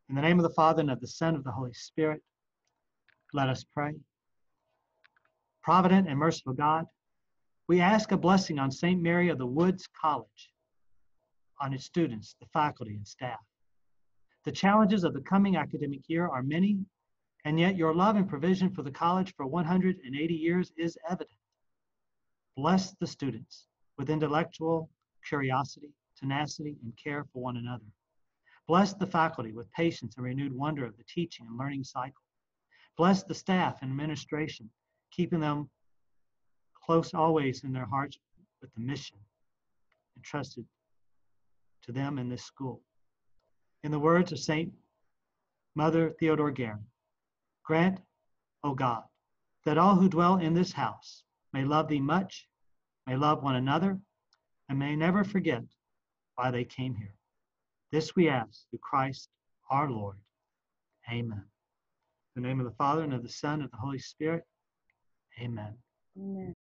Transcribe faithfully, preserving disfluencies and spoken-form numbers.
In the name of the Father, and of the Son, and of the Holy Spirit, let us pray. Provident and merciful God, we ask a blessing on Saint Mary of the Woods College, on its students, the faculty, and staff. The challenges of the coming academic year are many, and yet your love and provision for the college for one hundred eighty years is evident. Bless the students with intellectual curiosity, tenacity, and care for one another. Bless the faculty with patience and renewed wonder of the teaching and learning cycle. Bless the staff and administration, keeping them close always in their hearts with the mission entrusted to them in this school. In the words of Saint Mother Theodore Guerin, grant, O God, that all who dwell in this house may love thee much, may love one another, and may never forget why they came here. This we ask through Christ our Lord. Amen. In the name of the Father, and of the Son, and of the Holy Spirit. Amen. Amen.